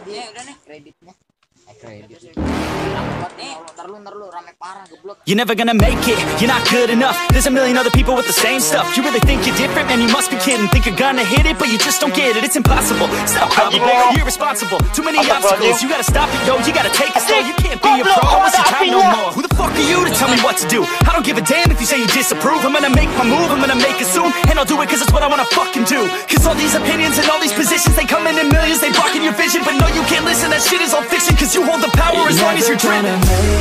udah nih kreditnya. Kredit. Ntar lu rame parah geblok. You're never gonna make it, you're not good enough. There's a million other people with the same stuff. You really think you're different? Man, you must be kidding. Think you're gonna hit it, but you just don't get it. It's impossible, it's not probable, you're irresponsible. Too many obstacles, you gotta stop it, yo. You gotta take it slow, you can't be a pro. Don't waste your time no more. Who the fuck are you to tell me what to do? I don't give a damn if you say you disapprove. I'm gonna make my move, I'm gonna make it soon. And I'll do it cause it's what I wanna fucking do. Cause all these opinions and all these positions, they come in millions, they blocking your vision. But no, you can't listen, that shit is all fiction. Cause you hold the power as long as you're dreaming.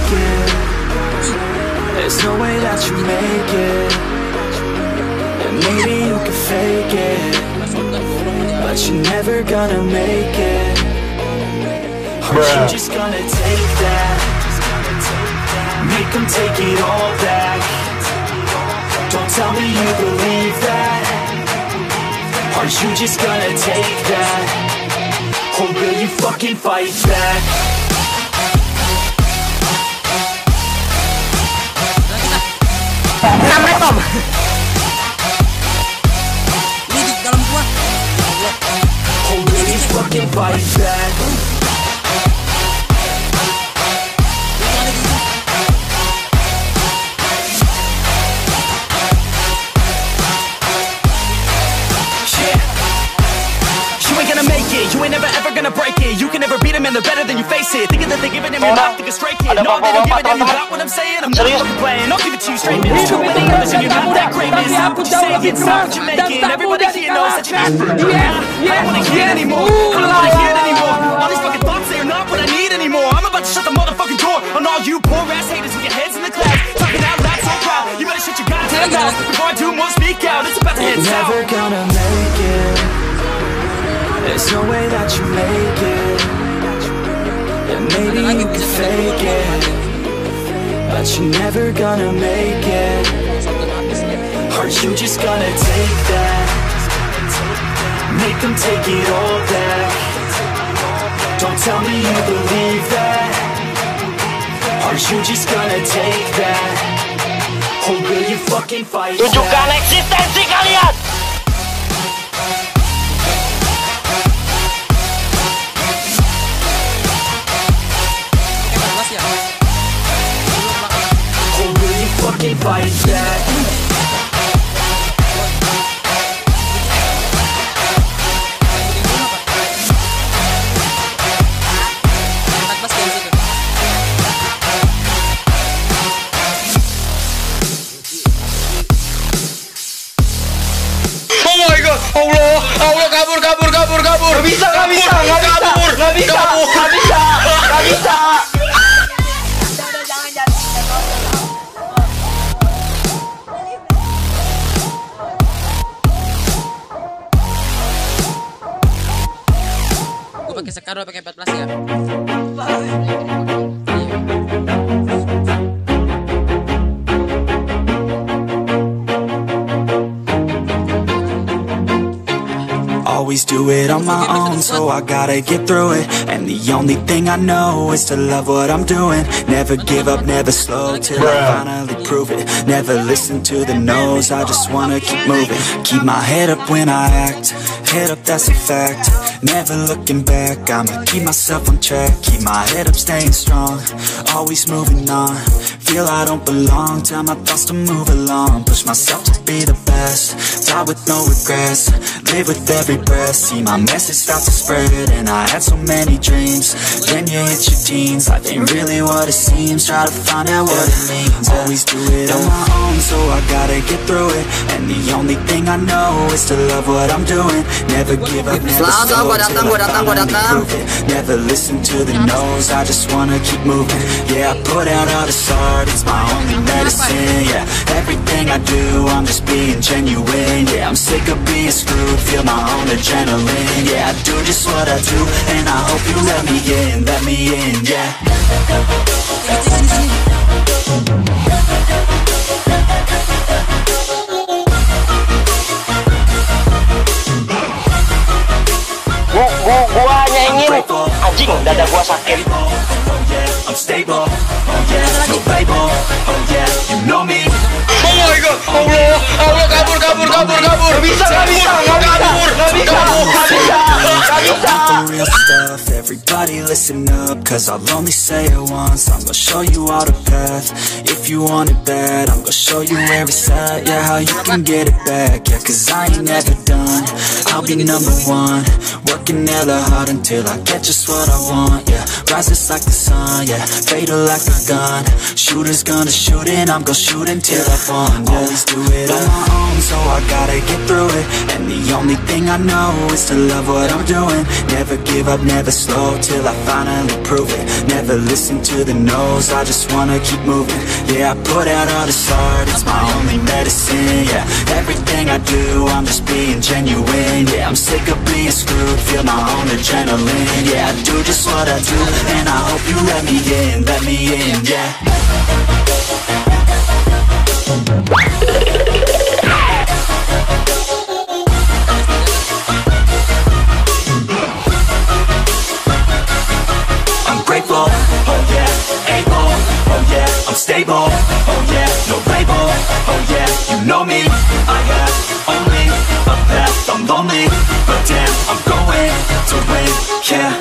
There's no way that you make it. And maybe you can fake it, but you're never gonna make it. Aren't you just gonna take that? Make them take it all back. Don't tell me you believe that. Aren't you just gonna take that? Or will you fucking fight back? Tom. Ini di dalam gua. Or will you fucking fight back? You ain't never ever gonna break it. You can never beat them and they're better than you face it. Thinking that they're giving him your mouth, think it's straight kid. No, they don't give it and you got what I'm saying. I'm not fucking playing, I'll give it to you straight, man. There's too many others and you're not that great, man. It's not what you say, it's not what you're making. Everybody here knows that you're not. I don't wanna hear it anymore, I don't wanna hear it anymore. All these fucking thoughts, they are not what I need anymore. I'm about to shut the motherfucking door on all you poor ass haters with your heads in the clouds. Talking out loud so proud, you better shut your goddamn mouth before I do more speak out. It's about to head south. You're never gonna make it. There's no way that you make it. And maybe you can fake it, but you're never gonna make it. Aren't you just gonna take that? Make them take it all back. Don't tell me you believe that. Aren't you just gonna take that? Or will you fucking fight back? Tunjukkan eksistensi kalian. Fucking fight back. Oh my god, Allah kabur. Gak bisa. Pakai Sekaro, pakai 14 ya. Always do it on my own, so I gotta get through it. And the only thing I know is to love what I'm doing. Never give up, never slow, till I finally prove it. Never listen to the no's, I just wanna keep moving. Keep my head up when I act, head up, that's a fact. Never looking back, I'ma keep myself on track. Keep my head up, staying strong, always moving on. Feel I don't belong, tell my thoughts to move along. Push myself to be the best, die with no regrets. Live with every breath, see my message start to spread. And I had so many dreams, then you hit your teens. Life ain't really what it seems, try to find out what it means. Always do it on my own, so I gotta get through it. And the only thing I know is to love what I'm doing. Never give up, never slow, never listen to the no's, I just wanna keep moving. Yeah, I put out all this art, it's my only medicine. Yeah, everything I do, I'm just being genuine. Yeah, I'm sick of being screwed, feel my own adrenaline. Yeah, I do just what I do, and I hope you let me in, yeah. Gua hanya ingin anjing dada gua sakit. I'm stable, oh yeah, no label, oh yeah, you know me. Oh my god, Allah kabur. Gak bisa. the real stuff, everybody listen up, cause I'll only say it once. I'm gonna show you all the path. If you want it bad, I'm gonna show you where it's at. Yeah, how you can get it back. Yeah, cause I ain't never done. I'll be number one, working hella hard until I get just what I want. Yeah, rises like the sun, yeah, fatal like a gun. Shooter's gonna shoot and I'm gonna shoot until I won. Yeah. Always do it on my own, so I gotta get through it. And the only thing I know is to love what I'm doing. Never give up, never slow, till I finally prove it. Never listen to the no's, I just wanna keep moving. Yeah, I put out all this art, it's my only medicine. Yeah, everything I do, I'm just being genuine. Yeah, I'm sick of being screwed, feel my own adrenaline. Yeah, I do just what I do, and I hope you let me in, yeah. I'm grateful, oh yeah, able, oh yeah, I'm stable, oh yeah, no label, oh yeah, you know me, I have only a path, I'm lonely, but damn, I'm going to win, yeah.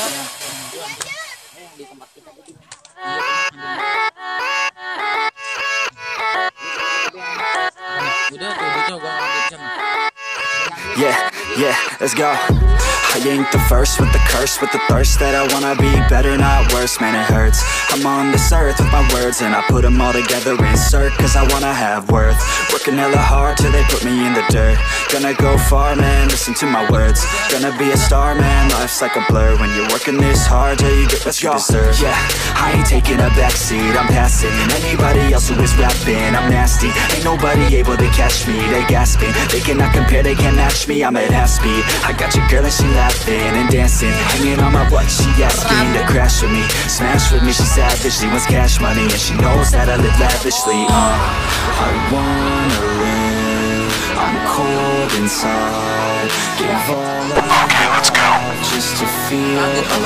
Yeah, let's go. I ain't the first with the curse, with the thirst that I wanna be better, not worse, man it hurts. I'm on this earth with my words and I put them all together, insert, cause I wanna have worth. Working hella hard till they put me in the dirt. Gonna go far, man, listen to my words. Gonna be a star, man, life's like a blur. When you're working this hard, yeah, you get what you deserve. Yeah, I ain't taking a backseat, I'm passing anybody else who is rapping. I'm nasty, ain't nobody able to catch me. They gasping, they cannot compare, they can't match me. I'm at half speed, I got your girl and she laughing and dancing, hanging on my butt, she asking to crash with me, smash with me, she savage, she wants cash money, and she knows that I live lavishly. I wanna live, I'm cold inside, give all I have just to feel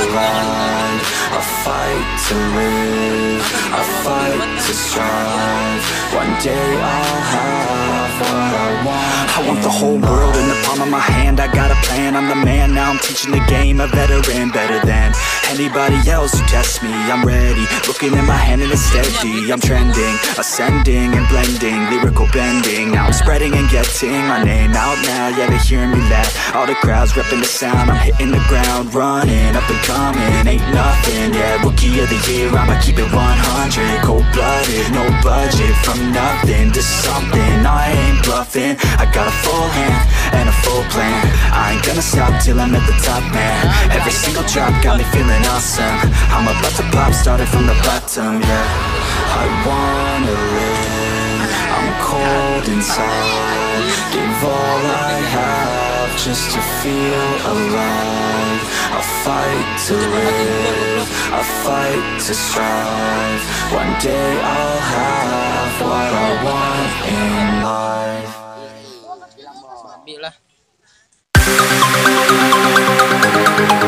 alive. I fight to live, I fight to strive, one day I'll have what I want. I want the whole world in the palm of my hand, I got a plan, I'm the man, now I'm teaching the game, a veteran, better than anybody else who tests me. I'm ready, looking at my hand and it's steady. I'm trending, ascending and blending, lyrical bending. Now I'm spreading and getting my name out now, yeah, they hearing me laugh. All the crowds repping the sound, I'm hitting the ground, running, up and coming, ain't nothing. Yeah, rookie of the year, I'ma keep it 100, cold-blooded, no budget, from nothing to something. I ain't bluffing, I got a full hand and a full plan. I ain't gonna stop till I'm at the top, man. Every single drop got me feeling awesome. I'm about to pop, started from the bottom, yeah. I wanna live, I'm cold inside, give all I have just to feel alive. I fight to live, I fight to strive, one day I'll have what I want in life. Ambil lah.